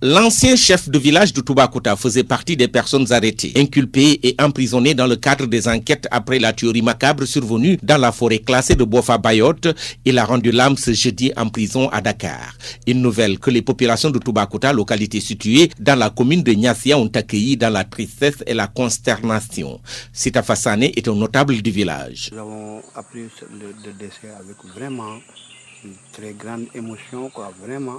L'ancien chef de village de Toubacouta faisait partie des personnes arrêtées, inculpées et emprisonnées dans le cadre des enquêtes après la tuerie macabre survenue dans la forêt classée de Bofa-Bayotte. Il a rendu l'âme ce jeudi en prison à Dakar. Une nouvelle que les populations de Toubacouta, localité située dans la commune de Niassia, ont accueillie dans la tristesse et la consternation. Sita Fassane est un notable du village. Nous avons appris le décès avec vraiment une très grande émotion, quoi, vraiment.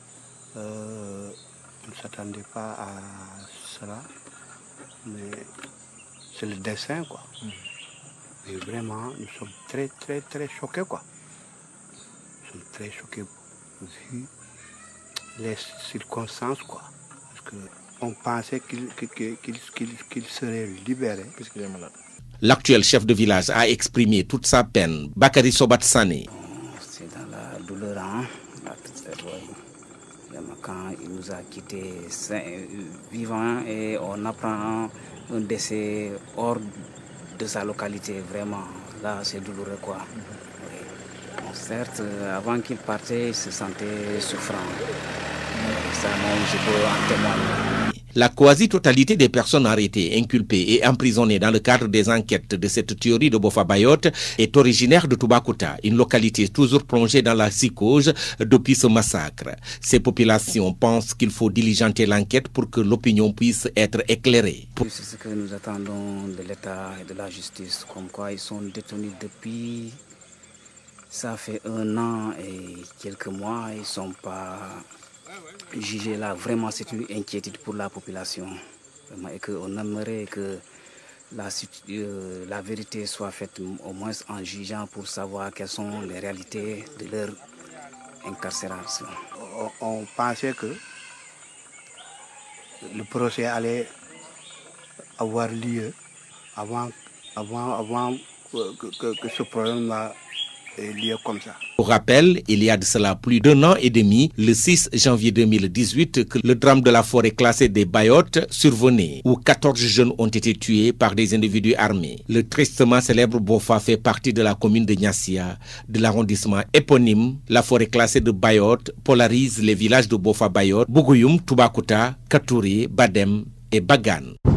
On ne s'attendait pas à cela, mais c'est le dessin, quoi. Et vraiment, nous sommes très choqués, quoi. Nous sommes très choqués vu les circonstances, quoi. Parce qu'on pensait qu'il serait libéré. Puisqu'il est malade. L'actuel chef de village a exprimé toute sa peine. Bakary Sobat Sané. C'est dans la douleur, hein, la tristesse. Quand il nous a quittés vivants et on apprend un décès hors de sa localité, vraiment, là c'est douloureux, quoi. Bon, certes, avant qu'il partait, il se sentait souffrant. Ça, même, je peux en témoigner. La quasi-totalité des personnes arrêtées, inculpées et emprisonnées dans le cadre des enquêtes de cette tuerie de Bofa-Bayotte est originaire de Toubacouta, une localité toujours plongée dans la psychose depuis ce massacre. Ces populations pensent qu'il faut diligenter l'enquête pour que l'opinion puisse être éclairée. C'est ce que nous attendons de l'État et de la justice, comme quoi ils sont détenus depuis... Ça fait 1 an et quelques mois, ils ne sont pas... jugé là, vraiment c'est une inquiétude pour la population. Vraiment, et qu'on aimerait que la vérité soit faite au moins en jugeant pour savoir quelles sont les réalités de leur incarcération. On pensait que le procès allait avoir lieu avant que ce problème-là ait lieu comme ça. Pour rappel, il y a de cela plus d'1 an et demi, le 6 janvier 2018, que le drame de la forêt classée des Bayotte survenait, où 14 jeunes ont été tués par des individus armés. Le tristement célèbre Bofa fait partie de la commune de Niassia, de l'arrondissement éponyme. La forêt classée de Bayotte polarise les villages de Bofa-Bayotte, Bougoyoum, Toubacouta, Katouré, Badem et Bagan.